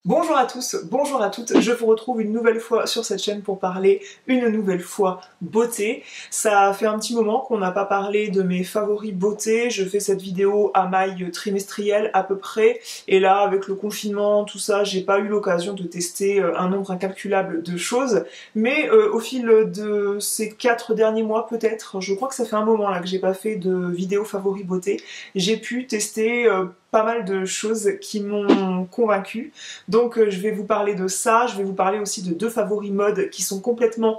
Bonjour à tous, bonjour à toutes, je vous retrouve une nouvelle fois sur cette chaîne pour parler une nouvelle fois beauté. Ça fait un petit moment qu'on n'a pas parlé de mes favoris beauté, je fais cette vidéo à maille trimestrielle à peu près, et là avec le confinement, tout ça, j'ai pas eu l'occasion de tester un nombre incalculable de choses, mais au fil de ces 4 derniers mois peut-être, je crois que ça fait un moment là que j'ai pas fait de vidéo favoris beauté, j'ai pu tester pas mal de choses qui m'ont convaincue. Donc je vais vous parler de ça, je vais vous parler aussi de deux favoris mode qui sont complètement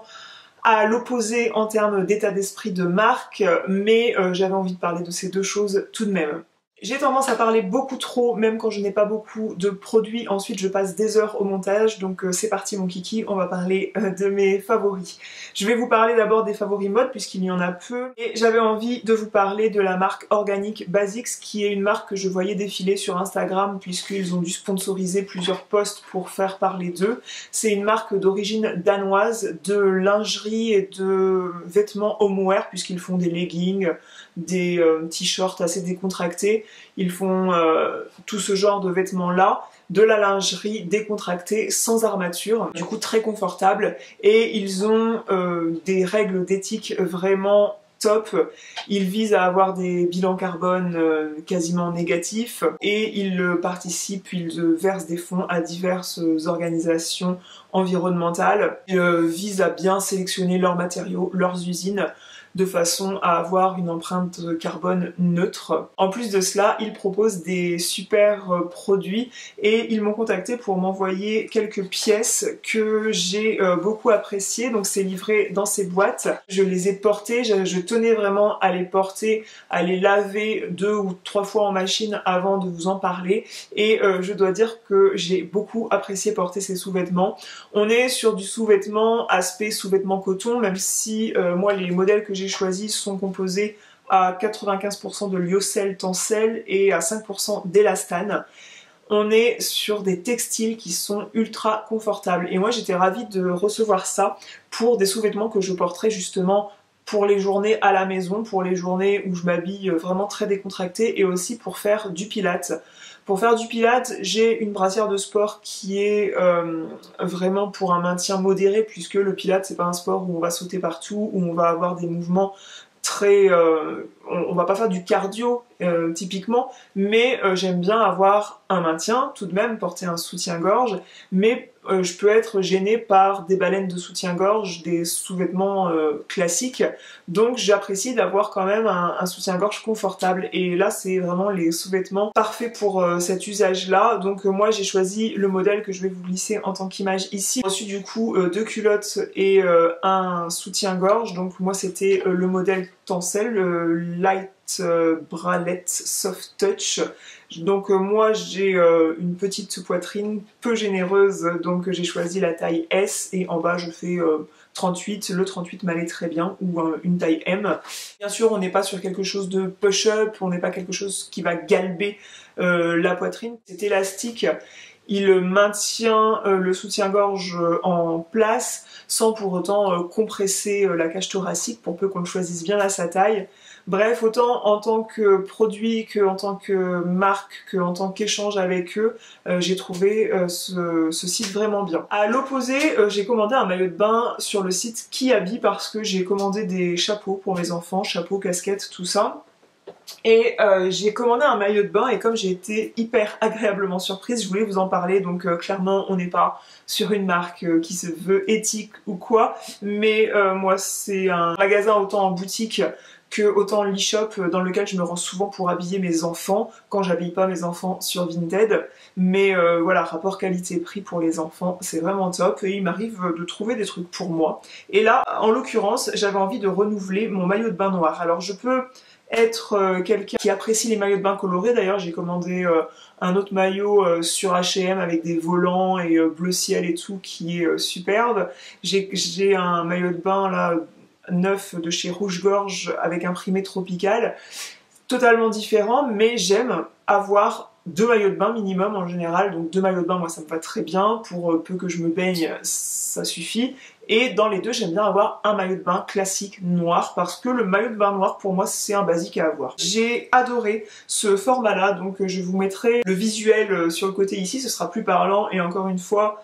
à l'opposé en termes d'état d'esprit de marque, mais j'avais envie de parler de ces deux choses tout de même. J'ai tendance à parler beaucoup trop, même quand je n'ai pas beaucoup de produits. Ensuite, je passe des heures au montage, donc c'est parti mon kiki, on va parler de mes favoris. Je vais vous parler d'abord des favoris mode, puisqu'il y en a peu. Et j'avais envie de vous parler de la marque Organic Basics, qui est une marque que je voyais défiler sur Instagram, puisqu'ils ont dû sponsoriser plusieurs posts pour faire parler d'eux. C'est une marque d'origine danoise, de lingerie et de vêtements homeware, puisqu'ils font des leggings, des t-shirts assez décontractés. Ils font tout ce genre de vêtements-là, de la lingerie décontractée sans armature, du coup très confortable, et ils ont des règles d'éthique vraiment top. Ils visent à avoir des bilans carbone quasiment négatifs, et ils participent, ils versent des fonds à diverses organisations environnementales. Ils visent à bien sélectionner leurs matériaux, leurs usines, de façon à avoir une empreinte carbone neutre. En plus de cela, ils proposent des super produits et ils m'ont contacté pour m'envoyer quelques pièces que j'ai beaucoup appréciées. Donc c'est livré dans ces boîtes. Je les ai portées, je tenais vraiment à les porter, à les laver 2 ou 3 fois en machine avant de vous en parler. Et je dois dire que j'ai beaucoup apprécié porter ces sous-vêtements. On est sur du sous-vêtement, aspect sous-vêtement coton, même si moi les modèles que j'ai choisis sont composés à 95% de lyocell tencel et à 5% d'élastane. On est sur des textiles qui sont ultra confortables. Et moi j'étais ravie de recevoir ça pour des sous-vêtements que je porterai justement pour les journées à la maison, pour les journées où je m'habille vraiment très décontractée, et aussi pour faire du pilates. Pour faire du pilates, j'ai une brassière de sport qui est vraiment pour un maintien modéré, puisque le pilates c'est pas un sport où on va sauter partout, où on va avoir des mouvements très... on va pas faire du cardio typiquement, mais j'aime bien avoir un maintien, tout de même porter un soutien-gorge, mais je peux être gênée par des baleines de soutien-gorge, des sous-vêtements classiques, donc j'apprécie d'avoir quand même un soutien-gorge confortable, et là c'est vraiment les sous-vêtements parfaits pour cet usage-là. Donc moi j'ai choisi le modèle que je vais vous glisser en tant qu'image ici. J'ai reçu du coup 2 culottes et un soutien-gorge, donc moi c'était le modèle tencel, le Light Bralette Soft Touch. Donc moi j'ai une petite poitrine peu généreuse, donc j'ai choisi la taille S, et en bas je fais 38, le 38 m'allait très bien, ou une taille M. Bien sûr on n'est pas sur quelque chose de push-up, on n'est pas quelque chose qui va galber la poitrine. Cet élastique, il maintient le soutien-gorge en place sans pour autant compresser la cage thoracique, pour peu qu'on le choisisse bien à sa taille. Bref, autant en tant que produit, que en tant que marque, que en tant qu'échange avec eux, j'ai trouvé ce site vraiment bien. À l'opposé, j'ai commandé un maillot de bain sur le site Kiabi, parce que j'ai commandé des chapeaux pour mes enfants, chapeaux, casquettes, tout ça. Et j'ai commandé un maillot de bain, et comme j'ai été hyper agréablement surprise, je voulais vous en parler. Donc clairement on n'est pas sur une marque qui se veut éthique ou quoi, mais moi c'est un magasin autant en boutique que autant l'e-shop dans lequel je me rends souvent pour habiller mes enfants, quand j'habille pas mes enfants sur Vinted. Mais voilà, rapport qualité-prix pour les enfants, c'est vraiment top, et il m'arrive de trouver des trucs pour moi. Et là, en l'occurrence, j'avais envie de renouveler mon maillot de bain noir. Alors je peux être quelqu'un qui apprécie les maillots de bain colorés. D'ailleurs j'ai commandé un autre maillot sur H&M avec des volants et bleu ciel et tout, qui est superbe. J'ai un maillot de bain là neuf de chez Rouge Gorge avec imprimé tropical, totalement différent, mais j'aime avoir 2 maillots de bain minimum en général, donc 2 maillots de bain moi ça me va très bien, pour peu que je me baigne ça suffit, et dans les deux j'aime bien avoir un maillot de bain classique noir, parce que le maillot de bain noir pour moi c'est un basique à avoir. J'ai adoré ce format là, donc je vous mettrai le visuel sur le côté ici, ce sera plus parlant, et encore une fois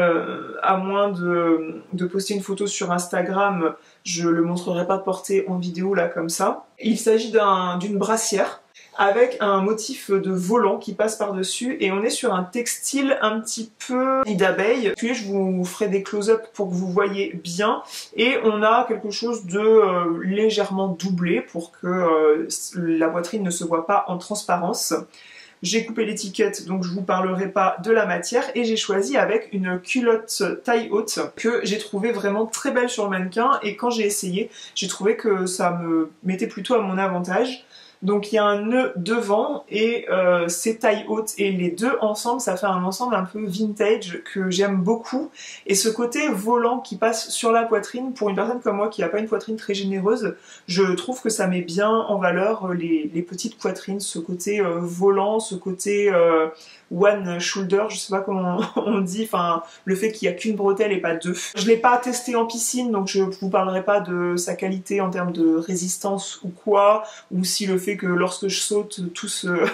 à moins de poster une photo sur Instagram, je le montrerai pas porté en vidéo là comme ça. Il s'agit d'une brassière avec un motif de volant qui passe par-dessus, et on est sur un textile un petit peu nid d'abeille. Puis je vous ferai des close-up pour que vous voyez bien, et on a quelque chose de légèrement doublé pour que la poitrine ne se voit pas en transparence. J'ai coupé l'étiquette, donc je vous parlerai pas de la matière, et j'ai choisi avec une culotte taille haute que j'ai trouvé vraiment très belle sur le mannequin, et quand j'ai essayé, j'ai trouvé que ça me mettait plutôt à mon avantage. Donc il y a un nœud devant et c'est taille haute, et les deux ensemble ça fait un ensemble un peu vintage que j'aime beaucoup, et ce côté volant qui passe sur la poitrine, pour une personne comme moi qui n'a pas une poitrine très généreuse, je trouve que ça met bien en valeur les petites poitrines, ce côté volant, ce côté one shoulder, je sais pas comment on dit, enfin le fait qu'il n'y a qu'une bretelle et pas deux. Je l'ai pas testé en piscine, donc je vous parlerai pas de sa qualité en termes de résistance ou quoi, ou si le fait que lorsque je saute tout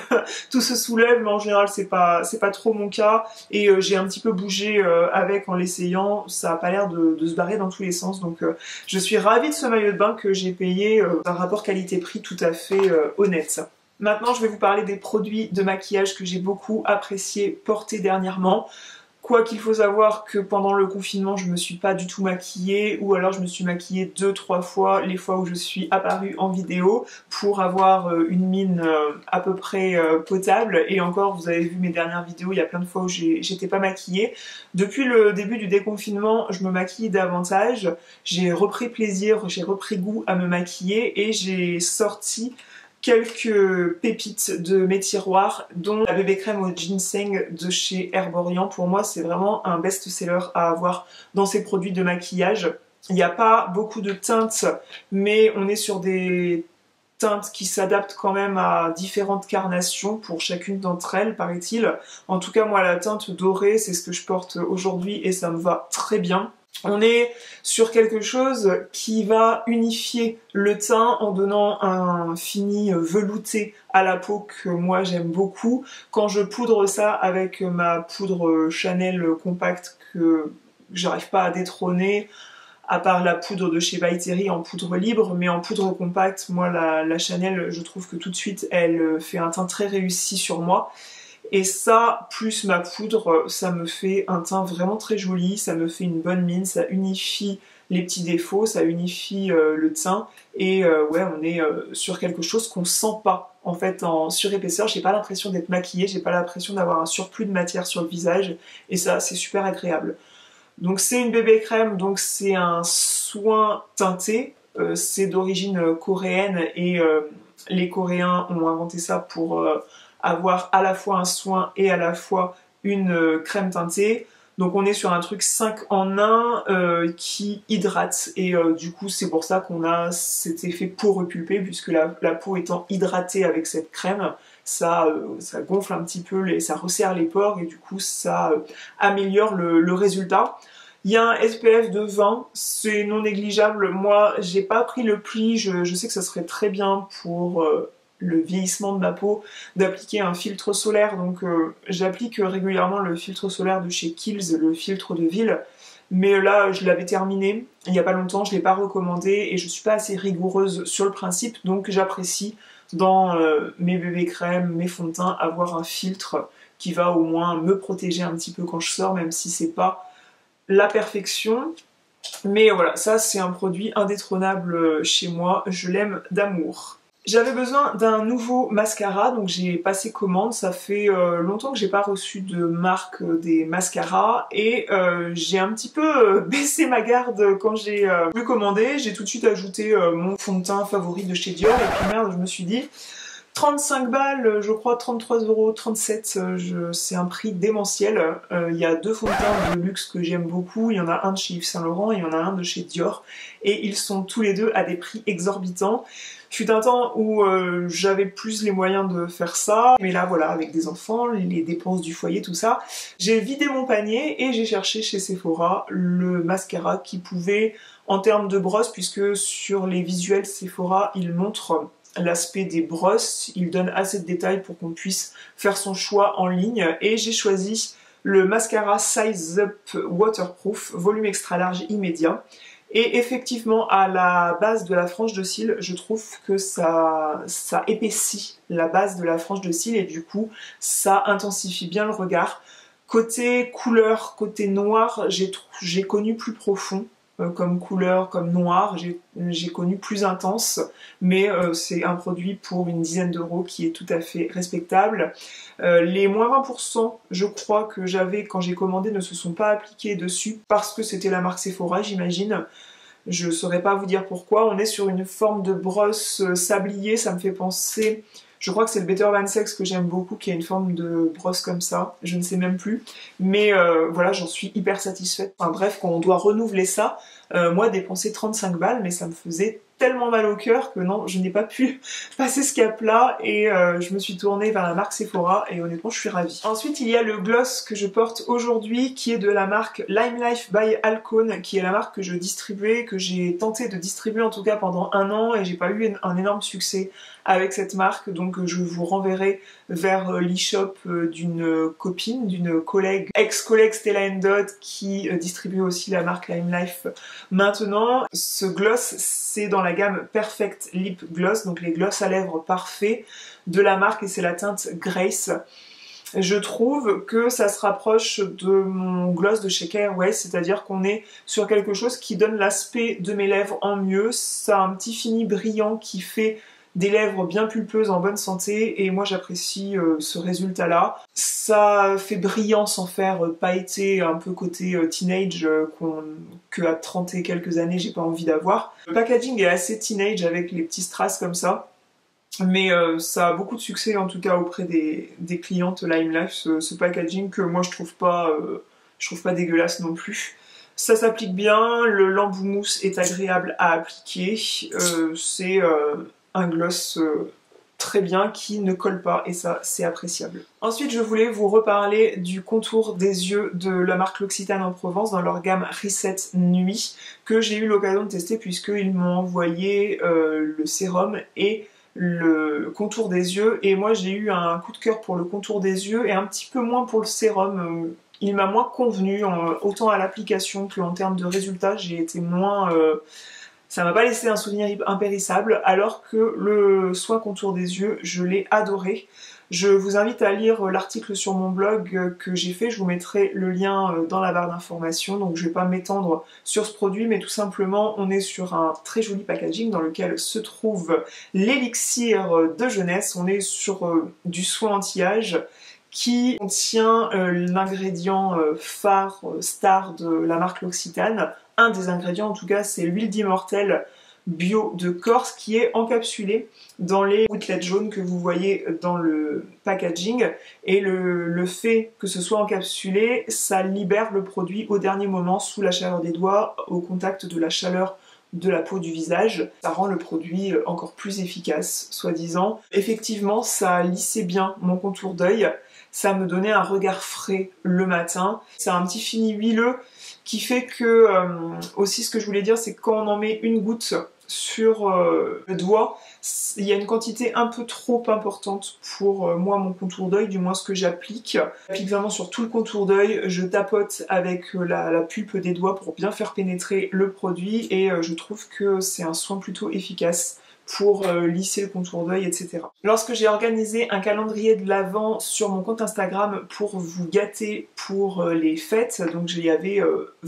se soulève, mais en général c'est pas trop mon cas, et j'ai un petit peu bougé avec en l'essayant, ça a pas l'air de se barrer dans tous les sens, donc je suis ravie de ce maillot de bain que j'ai payé un rapport qualité-prix tout à fait honnête. Maintenant je vais vous parler des produits de maquillage que j'ai beaucoup apprécié porter dernièrement. Quoi qu'il faut savoir que pendant le confinement je me suis pas du tout maquillée, ou alors je me suis maquillée 2-3 fois les fois où je suis apparue en vidéo pour avoir une mine à peu près potable, et encore vous avez vu mes dernières vidéos, il y a plein de fois où j'étais pas maquillée. Depuis le début du déconfinement je me maquille davantage, j'ai repris plaisir, j'ai repris goût à me maquiller, et j'ai sorti quelques pépites de mes tiroirs, dont la bébé crème au ginseng de chez Herborian. Pour moi c'est vraiment un best-seller à avoir dans ces produits de maquillage. Il n'y a pas beaucoup de teintes, mais on est sur des teintes qui s'adaptent quand même à différentes carnations pour chacune d'entre elles, paraît-il. En tout cas moi la teinte dorée c'est ce que je porte aujourd'hui, et ça me va très bien. On est sur quelque chose qui va unifier le teint en donnant un fini velouté à la peau que moi j'aime beaucoup. Quand je poudre ça avec ma poudre Chanel compacte que j'arrive pas à détrôner, à part la poudre de chez By Terry en poudre libre, mais en poudre compacte, moi la Chanel, je trouve que tout de suite elle fait un teint très réussi sur moi. Et ça, plus ma poudre, ça me fait un teint vraiment très joli, ça me fait une bonne mine, ça unifie les petits défauts, ça unifie le teint, et ouais, on est sur quelque chose qu'on sent pas en fait en surépaisseur. J'ai pas l'impression d'être maquillée, j'ai pas l'impression d'avoir un surplus de matière sur le visage, et ça c'est super agréable. Donc c'est une bébé crème, donc c'est un soin teinté, c'est d'origine coréenne, et les Coréens ont inventé ça pour avoir à la fois un soin et à la fois une crème teintée. Donc on est sur un truc 5 en 1 qui hydrate, et du coup c'est pour ça qu'on a cet effet peau repulpée, puisque la peau étant hydratée avec cette crème, ça gonfle un petit peu, ça resserre les pores, et du coup ça améliore le résultat. Il y a un SPF de 20, c'est non négligeable. Moi j'ai pas pris le pli, je sais que ça serait très bien pour le vieillissement de ma peau d'appliquer un filtre solaire, donc j'applique régulièrement le filtre solaire de chez Kiehl's, le filtre de ville, mais là je l'avais terminé il n'y a pas longtemps, je ne l'ai pas recommandé, et je suis pas assez rigoureuse sur le principe, donc j'apprécie dans mes bébés crèmes, mes fonds de teint, avoir un filtre qui va au moins me protéger un petit peu quand je sors, même si c'est pas la perfection. Mais voilà, ça c'est un produit indétrônable chez moi, je l'aime d'amour. J'avais besoin d'un nouveau mascara, donc j'ai passé commande. Ça fait longtemps que j'ai pas reçu de marque des mascaras, et j'ai un petit peu baissé ma garde quand j'ai voulu commander. J'ai tout de suite ajouté mon fond de teint favori de chez Dior, et puis merde, je me suis dit 35 balles, je crois 33,37 €, c'est un prix démentiel. Il y a deux fonds de teint de luxe que j'aime beaucoup, il y en a un de chez Yves Saint Laurent et il y en a un de chez Dior, et ils sont tous les deux à des prix exorbitants. Fut un temps où j'avais plus les moyens de faire ça, mais là voilà, avec des enfants, les dépenses du foyer, tout ça, j'ai vidé mon panier et j'ai cherché chez Sephora le mascara qui pouvait, en termes de brosse, puisque sur les visuels Sephora, ils montrent l'aspect des brosses, il donne assez de détails pour qu'on puisse faire son choix en ligne, et j'ai choisi le mascara Size Up Waterproof volume extra large immédiat. Et effectivement, à la base de la frange de cils, je trouve que ça épaissit la base de la frange de cils et du coup ça intensifie bien le regard. Côté couleur, côté noir, j'ai connu plus profond. Comme couleur, comme noir, j'ai connu plus intense, mais c'est un produit pour une dizaine d'euros qui est tout à fait respectable. Les moins 20%, je crois que j'avais quand j'ai commandé, ne se sont pas appliqués dessus parce que c'était la marque Sephora, j'imagine. Je saurais pas vous dire pourquoi. On est sur une forme de brosse sablier, ça me fait penser... Je crois que c'est le Better Van Sex que j'aime beaucoup, qui a une forme de brosse comme ça, je ne sais même plus. Mais voilà, j'en suis hyper satisfaite. Enfin bref, quand on doit renouveler ça, moi dépenser 35 balles, mais ça me faisait tellement mal au cœur que non, je n'ai pas pu passer ce cap-là et je me suis tournée vers la marque Sephora et honnêtement je suis ravie. Ensuite il y a le gloss que je porte aujourd'hui qui est de la marque Lime Life by Alcone, qui est la marque que je distribuais, que j'ai tenté de distribuer en tout cas pendant 1 an et j'ai pas eu un énorme succès avec cette marque, donc je vous renverrai vers l'e-shop d'une copine, d'une collègue, ex-collègue Stella Dot qui distribue aussi la marque Lime Life maintenant. Ce gloss c'est dans la gamme Perfect Lip Gloss, donc les gloss à lèvres parfaits de la marque et c'est la teinte Grace. Je trouve que ça se rapproche de mon gloss de chez K West, c'est-à-dire qu'on est sur quelque chose qui donne l'aspect de mes lèvres en mieux. Ça a un petit fini brillant qui fait des lèvres bien pulpeuses en bonne santé et moi j'apprécie ce résultat là. Ça fait brillant sans faire pailleté un peu côté teenage que à 30 et quelques années j'ai pas envie d'avoir. Le packaging est assez teenage avec les petits strass comme ça, mais ça a beaucoup de succès en tout cas auprès des clientes Lime Life, ce packaging que moi je trouve pas dégueulasse non plus. Ça s'applique bien, le l'embout mousse est agréable à appliquer, c'est un gloss très bien qui ne colle pas et ça c'est appréciable. Ensuite je voulais vous reparler du contour des yeux de la marque L'Occitane en Provence dans leur gamme Reset Nuit que j'ai eu l'occasion de tester puisqu'ils m'ont envoyé le sérum et le contour des yeux et moi j'ai eu un coup de cœur pour le contour des yeux et un petit peu moins pour le sérum. Il m'a moins convenu, autant à l'application que en termes de résultats, j'ai été moins... ça m'a pas laissé un souvenir impérissable, alors que le soin contour des yeux, je l'ai adoré. Je vous invite à lire l'article sur mon blog que j'ai fait, je vous mettrai le lien dans la barre d'informations, donc je vais pas m'étendre sur ce produit, mais tout simplement on est sur un très joli packaging dans lequel se trouve l'élixir de jeunesse, on est sur du soin anti-âge, qui contient l'ingrédient phare, star de la marque L'Occitane. Un des ingrédients en tout cas c'est l'huile d'immortel bio de Corse qui est encapsulée dans les gouttelettes jaunes que vous voyez dans le packaging et le fait que ce soit encapsulé, ça libère le produit au dernier moment sous la chaleur des doigts, au contact de la chaleur de la peau du visage. Ça rend le produit encore plus efficace, soi-disant. Effectivement, ça lissait bien mon contour d'œil. Ça me donnait un regard frais le matin. C'est un petit fini huileux qui fait que, aussi ce que je voulais dire, c'est que quand on en met une goutte sur le doigt, il y a une quantité un peu trop importante pour moi, mon contour d'œil, du moins ce que j'applique. J'applique vraiment sur tout le contour d'œil, je tapote avec la pulpe des doigts pour bien faire pénétrer le produit et je trouve que c'est un soin plutôt efficace pour lisser le contour d'œil, etc. Lorsque j'ai organisé un calendrier de l'Avent sur mon compte Instagram pour vous gâter pour les fêtes, donc il y avait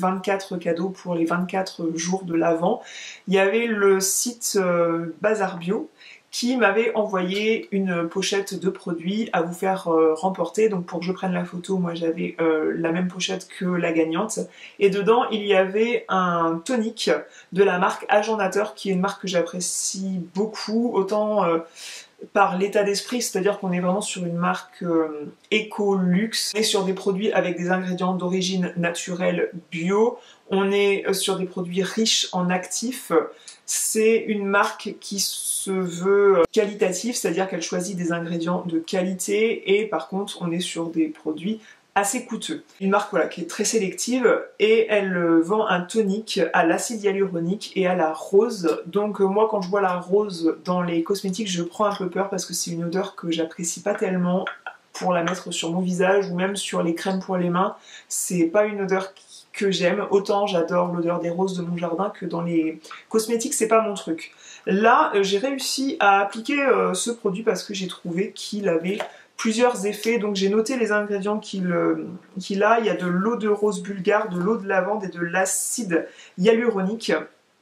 24 cadeaux pour les 24 jours de l'Avent, il y avait le site Bazar Bio qui m'avait envoyé une pochette de produits à vous faire remporter. Donc pour que je prenne la photo, moi j'avais la même pochette que la gagnante. Et dedans, il y avait un tonique de la marque Agent Nateur, qui est une marque que j'apprécie beaucoup. Autant par l'état d'esprit, c'est-à-dire qu'on est vraiment sur une marque éco-luxe, on est sur des produits avec des ingrédients d'origine naturelle bio, on est sur des produits riches en actifs. C'est une marque qui se veut qualitative, c'est-à-dire qu'elle choisit des ingrédients de qualité et par contre on est sur des produits assez coûteux. Une marque voilà, qui est très sélective et elle vend un tonique à l'acide hyaluronique et à la rose. Donc moi quand je vois la rose dans les cosmétiques je prends un peu peur parce que c'est une odeur que j'apprécie pas tellement pour la mettre sur mon visage ou même sur les crèmes pour les mains. C'est pas une odeur que j'aime, autant j'adore l'odeur des roses de mon jardin que dans les cosmétiques c'est pas mon truc. Là j'ai réussi à appliquer ce produit parce que j'ai trouvé qu'il avait plusieurs effets, donc j'ai noté les ingrédients qu'il a. Il y a de l'eau de rose bulgare, de l'eau de lavande et de l'acide hyaluronique.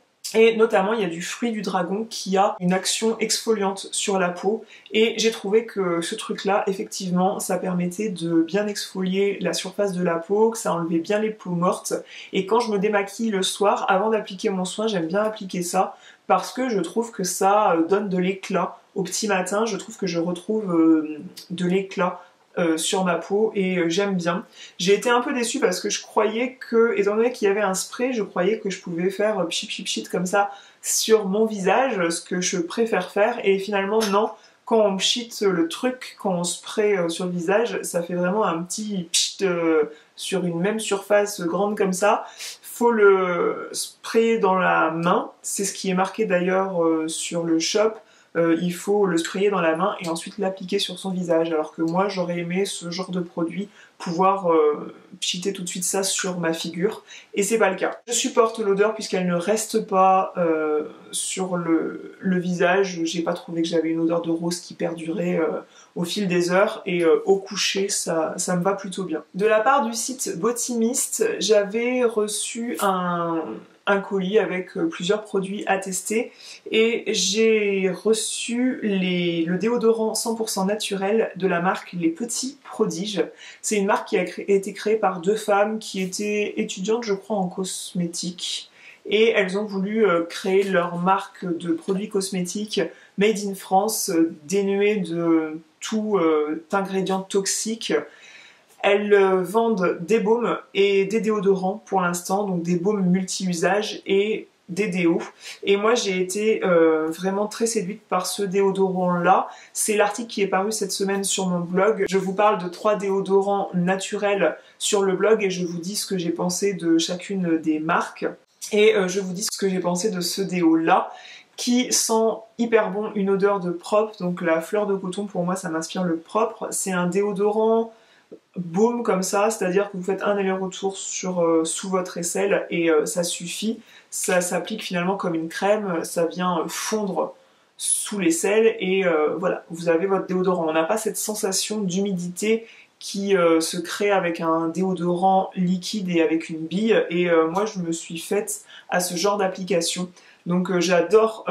Et notamment il y a du fruit du dragon qui a une action exfoliante sur la peau et j'ai trouvé que ce truc là effectivement ça permettait de bien exfolier la surface de la peau, que ça enlevait bien les peaux mortes et quand je me démaquille le soir avant d'appliquer mon soin j'aime bien appliquer ça parce que je trouve que ça donne de l'éclat au petit matin, je trouve que je retrouve de l'éclat sur ma peau et j'aime bien. J'ai été un peu déçue parce que je croyais que, étant donné qu'il y avait un spray, je croyais que je pouvais faire pchit pchit pchit comme ça sur mon visage, ce que je préfère faire et finalement non, quand on pchit le truc, quand on spray sur le visage, ça fait vraiment un petit pchit sur une même surface grande comme ça. Faut le sprayer dans la main, c'est ce qui est marqué d'ailleurs sur le shop. Il faut le sprayer dans la main et ensuite l'appliquer sur son visage, alors que moi j'aurais aimé ce genre de produit pouvoir pchiter tout de suite ça sur ma figure et c'est pas le cas. Je supporte l'odeur puisqu'elle ne reste pas sur le visage, j'ai pas trouvé que j'avais une odeur de rose qui perdurait au fil des heures et au coucher ça me va plutôt bien. De la part du site Botimist, j'avais reçu un colis avec plusieurs produits à tester et j'ai reçu le déodorant 100% naturel de la marque Les Petits Prodiges. C'est une marque qui a été créée par deux femmes qui étaient étudiantes je crois en cosmétique et elles ont voulu créer leur marque de produits cosmétiques made in France, dénués de tout ingrédient toxique. Elles vendent des baumes et des déodorants pour l'instant, donc des baumes multi-usages et des déos. Et moi j'ai été vraiment très séduite par ce déodorant là. C'est l'article qui est paru cette semaine sur mon blog. Je vous parle de 3 déodorants naturels sur le blog et je vous dis ce que j'ai pensé de chacune des marques. Et je vous dis ce que j'ai pensé de ce déo là qui sent hyper bon, une odeur de propre, donc la fleur de coton pour moi ça m'inspire le propre. C'est un déodorant baume comme ça, c'est-à-dire que vous faites un aller-retour sous votre aisselle et ça suffit. Ça s'applique finalement comme une crème, ça vient fondre sous l'aisselle et voilà, vous avez votre déodorant. On n'a pas cette sensation d'humidité qui se crée avec un déodorant liquide et avec une bille et moi je me suis faite à ce genre d'application. Donc j'adore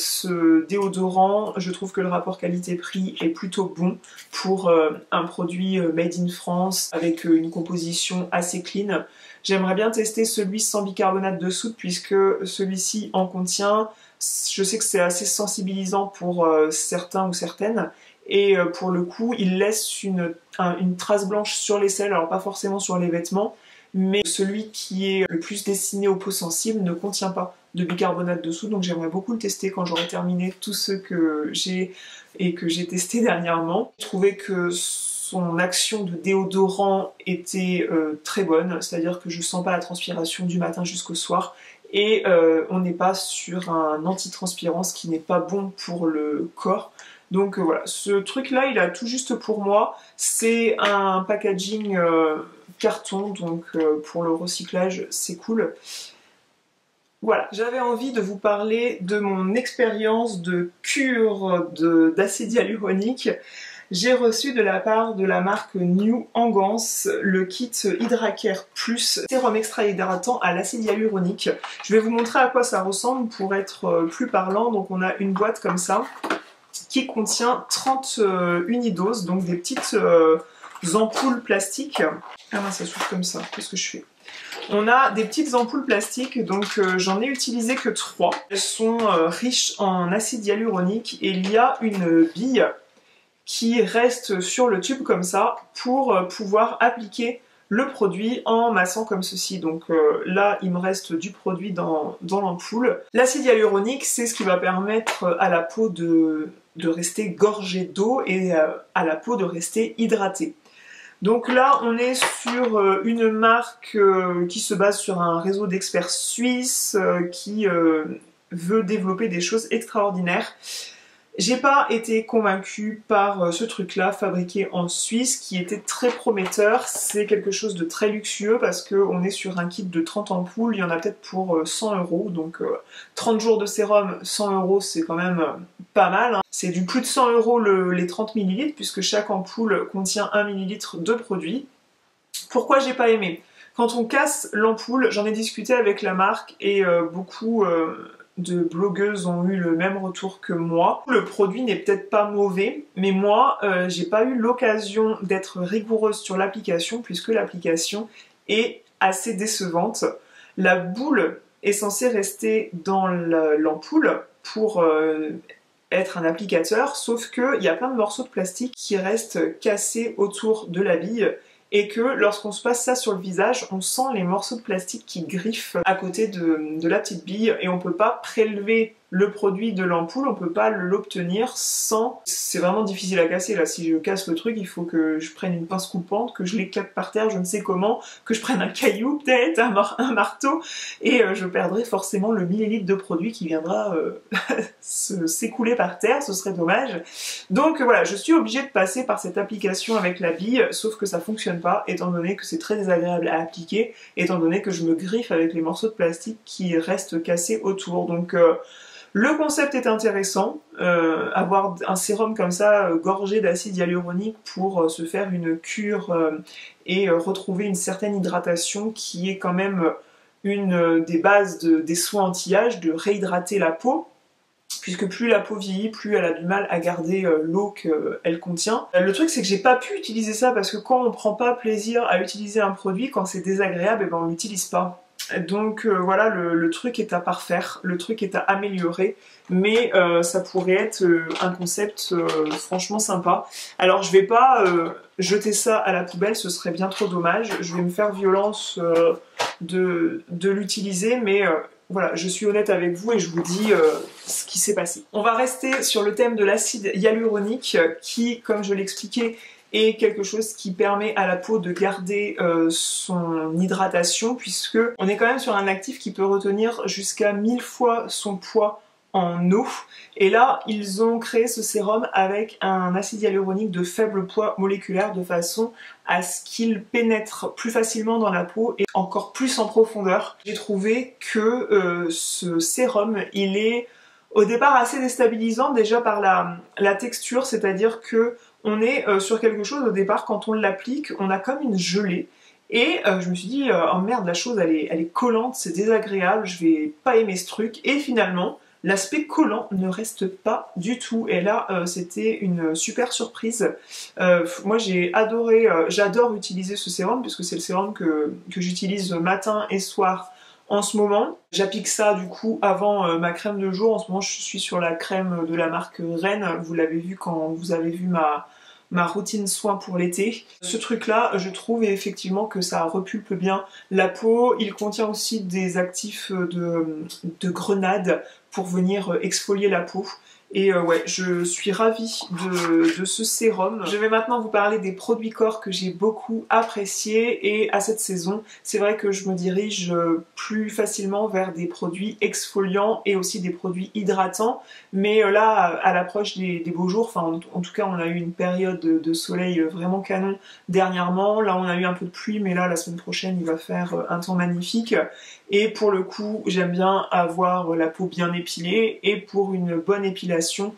ce déodorant, je trouve que le rapport qualité-prix est plutôt bon pour un produit made in France avec une composition assez clean. J'aimerais bien tester celui sans bicarbonate de soude puisque celui-ci en contient. Je sais que c'est assez sensibilisant pour certains ou certaines et pour le coup il laisse une trace blanche sur l'aisselle, alors pas forcément sur les vêtements, mais celui qui est le plus destiné aux peaux sensibles ne contient pas de bicarbonate de soude, donc j'aimerais beaucoup le tester quand j'aurai terminé tous ceux que j'ai testé dernièrement. J'ai trouvé que son action de déodorant était très bonne, c'est-à-dire que je sens pas la transpiration du matin jusqu'au soir et on n'est pas sur un antitranspirant, ce qui n'est pas bon pour le corps. Donc voilà, ce truc là il a tout juste pour moi, c'est un packaging carton, donc pour le recyclage c'est cool. Voilà, j'avais envie de vous parler de mon expérience de cure d'acide hyaluronique. J'ai reçu de la part de la marque New Angance le kit Hydracare Plus sérum extra hydratant à l'acide hyaluronique. Je vais vous montrer à quoi ça ressemble pour être plus parlant. Donc on a une boîte comme ça qui contient 30 unidoses, donc des petites ampoules plastiques. Ah mince, ça s'ouvre comme ça, qu'est-ce que je fais? On a des petites ampoules plastiques, donc j'en ai utilisé que 3. Elles sont riches en acide hyaluronique et il y a une bille qui reste sur le tube comme ça pour pouvoir appliquer le produit en massant comme ceci. Donc là, il me reste du produit dans l'ampoule. L'acide hyaluronique, c'est ce qui va permettre à la peau de rester gorgée d'eau et à la peau de rester hydratée. Donc là, on est sur une marque qui se base sur un réseau d'experts suisses qui veut développer des choses extraordinaires. J'ai pas été convaincue par ce truc-là fabriqué en Suisse qui était très prometteur. C'est quelque chose de très luxueux parce qu'on est sur un kit de 30 ampoules, il y en a peut-être pour 100 €. Donc 30 jours de sérum, 100 €, c'est quand même pas mal, hein. C'est du plus de 100 € les 30 ml puisque chaque ampoule contient 1 ml de produit. Pourquoi j'ai pas aimé? Quand on casse l'ampoule, j'en ai discuté avec la marque et beaucoup de blogueuses ont eu le même retour que moi. Le produit n'est peut-être pas mauvais, mais moi, j'ai pas eu l'occasion d'être rigoureuse sur l'application puisque l'application est assez décevante. La boule est censée rester dans l'ampoule pour être un applicateur, sauf qu'il y a plein de morceaux de plastique qui restent cassés autour de la bille et que lorsqu'on se passe ça sur le visage, on sent les morceaux de plastique qui griffent à côté de la petite bille et on peut pas prélever le produit de l'ampoule, on peut pas l'obtenir sans... C'est vraiment difficile à casser là, si je casse le truc, il faut que je prenne une pince coupante, que je l'éclate par terre, je ne sais comment, que je prenne un caillou peut-être, un marteau, et je perdrai forcément le millilitre de produit qui viendra s'écouler par terre, ce serait dommage. Donc voilà, je suis obligée de passer par cette application avec la bille, sauf que ça fonctionne pas, étant donné que c'est très désagréable à appliquer, étant donné que je me griffe avec les morceaux de plastique qui restent cassés autour. Donc le concept est intéressant, avoir un sérum comme ça gorgé d'acide hyaluronique pour se faire une cure et retrouver une certaine hydratation qui est quand même une des bases des soins anti-âge, de réhydrater la peau, puisque plus la peau vieillit, plus elle a du mal à garder l'eau qu'elle contient. Le truc c'est que j'ai pas pu utiliser ça parce que quand on prend pas plaisir à utiliser un produit, quand c'est désagréable, et ben on l'utilise pas. Donc voilà, le truc est à parfaire, le truc est à améliorer, mais ça pourrait être un concept franchement sympa. Alors je vais pas jeter ça à la poubelle, ce serait bien trop dommage, je vais me faire violence de l'utiliser, mais voilà, je suis honnête avec vous et je vous dis ce qui s'est passé. On va rester sur le thème de l'acide hyaluronique qui, comme je l'expliquais, est quelque chose qui permet à la peau de garder son hydratation, puisque on est quand même sur un actif qui peut retenir jusqu'à 1000 fois son poids en eau. Et là, ils ont créé ce sérum avec un acide hyaluronique de faible poids moléculaire de façon à ce qu'il pénètre plus facilement dans la peau et encore plus en profondeur. J'ai trouvé que ce sérum, il est au départ assez déstabilisant déjà par la texture, c'est-à-dire que on est sur quelque chose au départ, quand on l'applique, on a comme une gelée. Et je me suis dit, oh merde, la chose elle est collante, c'est désagréable, je vais pas aimer ce truc. Et finalement, l'aspect collant ne reste pas du tout. Et là, c'était une super surprise. Moi j'ai adoré, j'adore utiliser ce sérum, puisque c'est le sérum que j'utilise matin et soir en ce moment. J'applique ça du coup avant ma crème de jour. En ce moment je suis sur la crème de la marque Rennes, vous l'avez vu quand vous avez vu ma routine soin pour l'été. Ce truc là, je trouve effectivement que ça repulpe bien la peau. Il contient aussi des actifs de grenade pour venir exfolier la peau. Et ouais, je suis ravie de ce sérum. Je vais maintenant vous parler des produits corps que j'ai beaucoup appréciés. Et à cette saison, c'est vrai que je me dirige plus facilement vers des produits exfoliants et aussi des produits hydratants. Mais là, à l'approche des beaux jours, enfin en tout cas on a eu une période de soleil vraiment canon dernièrement. Là on a eu un peu de pluie, mais là la semaine prochaine il va faire un temps magnifique. Et pour le coup, j'aime bien avoir la peau bien épilée, et pour une bonne épilation,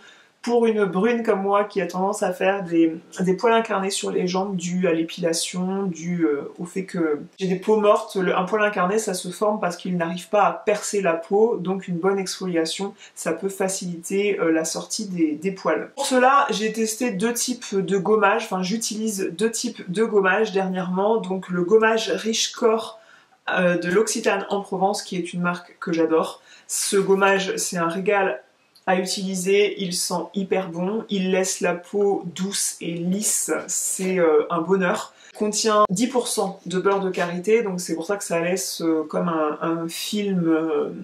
Pour une brune comme moi qui a tendance à faire des poils incarnés sur les jambes dû à l'épilation, dû au fait que j'ai des peaux mortes, un poil incarné ça se forme parce qu'il n'arrive pas à percer la peau, donc une bonne exfoliation ça peut faciliter la sortie des poils. Pour cela j'ai testé deux types de gommage, enfin j'utilise deux types de gommage dernièrement, donc le gommage Riche Corps de l'Occitane en Provence qui est une marque que j'adore. Ce gommage c'est un régal à utiliser, il sent hyper bon, il laisse la peau douce et lisse, c'est un bonheur. Il contient 10% de beurre de karité, donc c'est pour ça que ça laisse comme un film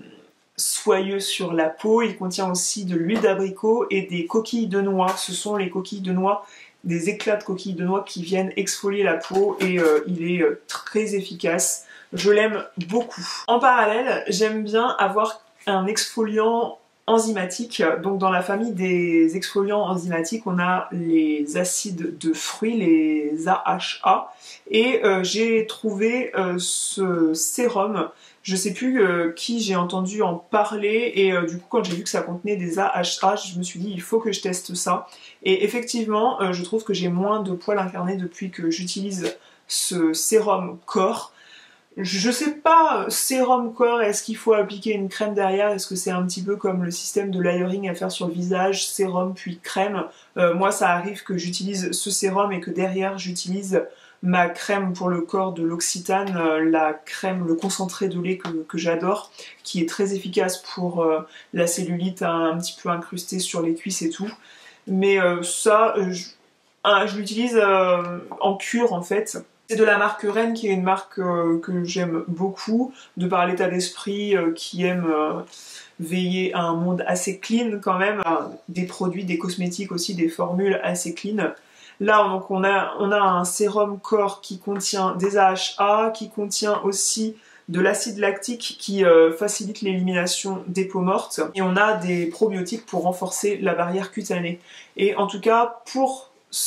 soyeux sur la peau. Il contient aussi de l'huile d'abricot et des coquilles de noix. Ce sont les coquilles de noix, des éclats de coquilles de noix qui viennent exfolier la peau et il est très efficace. Je l'aime beaucoup. En parallèle, j'aime bien avoir un exfoliant enzymatique. Donc dans la famille des exfoliants enzymatiques, on a les acides de fruits, les AHA, et j'ai trouvé ce sérum. Je sais plus qui j'ai entendu en parler et du coup quand j'ai vu que ça contenait des AHA, je me suis dit il faut que je teste ça. Et effectivement, je trouve que j'ai moins de poils incarnés depuis que j'utilise ce sérum corps. Je sais pas, sérum corps, est-ce qu'il faut appliquer une crème derrière? Est-ce que c'est un petit peu comme le système de layering à faire sur le visage, sérum puis crème? Moi ça arrive que j'utilise ce sérum et que derrière j'utilise ma crème pour le corps de l'Occitane, la crème, le concentré de lait que j'adore, qui est très efficace pour la cellulite un petit peu incrustée sur les cuisses et tout. Mais ça, je l'utilise en cure en fait. C'est de la marque Rennes qui est une marque que j'aime beaucoup, de par l'état d'esprit qui aime veiller à un monde assez clean quand même, des produits, des cosmétiques aussi, des formules assez clean. Là donc on a un sérum corps qui contient des AHA, qui contient aussi de l'acide lactique qui facilite l'élimination des peaux mortes, et on a des probiotiques pour renforcer la barrière cutanée. Et en tout cas pour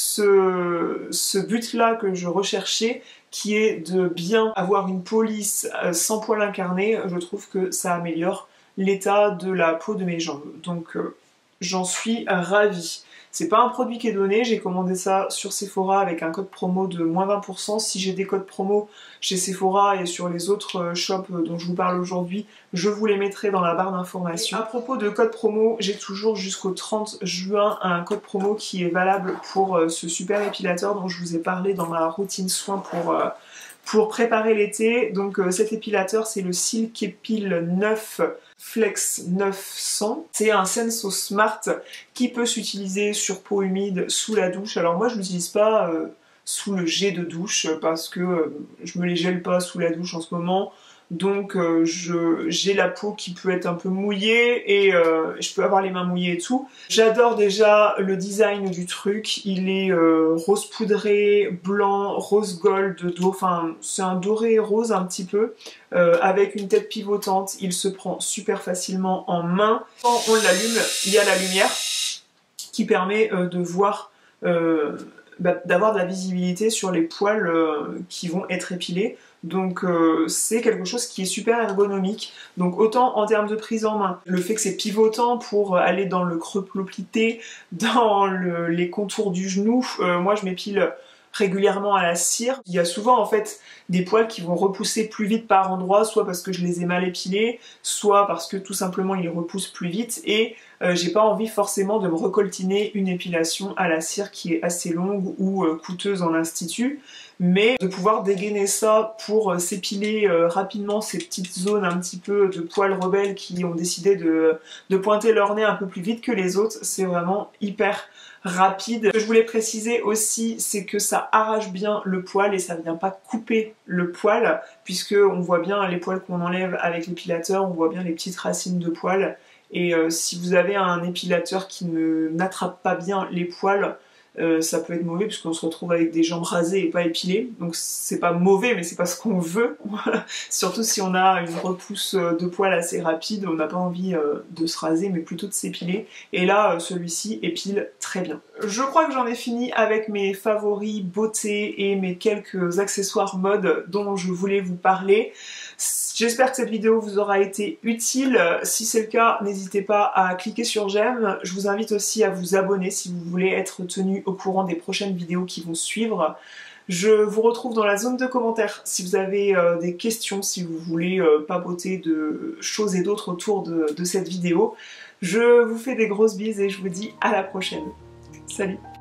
ce but-là que je recherchais, qui est de bien avoir une peau lisse sans poils incarnés, je trouve que ça améliore l'état de la peau de mes jambes. Donc j'en suis ravie. C'est pas un produit qui est donné, j'ai commandé ça sur Sephora avec un code promo de moins 20%. Si j'ai des codes promo chez Sephora et sur les autres shops dont je vous parle aujourd'hui, je vous les mettrai dans la barre d'informations. À propos de code promo, j'ai toujours jusqu'au 30 juin un code promo qui est valable pour ce super épilateur dont je vous ai parlé dans ma routine soin pour préparer l'été. Donc cet épilateur c'est le Silk Epil 9 Flex 900. C'est un Senso Smart qui peut s'utiliser sur peau humide sous la douche. Alors moi je l'utilise pas sous le jet de douche parce que je me les gèle pas sous la douche en ce moment. Donc j'ai la peau qui peut être un peu mouillée et je peux avoir les mains mouillées et tout. J'adore déjà le design du truc, il est rose poudré, blanc, rose gold, enfin c'est un doré rose un petit peu, avec une tête pivotante, il se prend super facilement en main. Quand on l'allume, il y a la lumière qui permet de voir, d'avoir de la visibilité sur les poils qui vont être épilés. Donc c'est quelque chose qui est super ergonomique. Donc autant en termes de prise en main, le fait que c'est pivotant pour aller dans le creux ploplité, dans les contours du genou, moi je m'épile régulièrement à la cire. Il y a souvent en fait des poils qui vont repousser plus vite par endroits, soit parce que je les ai mal épilés, soit parce que tout simplement ils repoussent plus vite et j'ai pas envie forcément de me recoltiner une épilation à la cire qui est assez longue ou coûteuse en institut, mais de pouvoir dégainer ça pour s'épiler rapidement ces petites zones un petit peu de poils rebelles qui ont décidé de pointer leur nez un peu plus vite que les autres, c'est vraiment hyper rapide. Ce que je voulais préciser aussi, c'est que ça arrache bien le poil et ça vient pas couper le poil, puisque on voit bien les poils qu'on enlève avec l'épilateur, on voit bien les petites racines de poils. Et si vous avez un épilateur qui n'attrape pas bien les poils, ça peut être mauvais puisqu'on se retrouve avec des jambes rasées et pas épilées. Donc c'est pas mauvais, mais c'est pas ce qu'on veut. Voilà. Surtout si on a une repousse de poils assez rapide, on n'a pas envie de se raser, mais plutôt de s'épiler. Et là, celui-ci épile très bien. Je crois que j'en ai fini avec mes favoris beauté et mes quelques accessoires mode dont je voulais vous parler. J'espère que cette vidéo vous aura été utile. Si c'est le cas, n'hésitez pas à cliquer sur j'aime. Je vous invite aussi à vous abonner si vous voulez être tenu au courant des prochaines vidéos qui vont suivre. Je vous retrouve dans la zone de commentaires si vous avez des questions, si vous voulez papoter de choses et d'autres autour de cette vidéo. Je vous fais des grosses bises et je vous dis à la prochaine. Salut!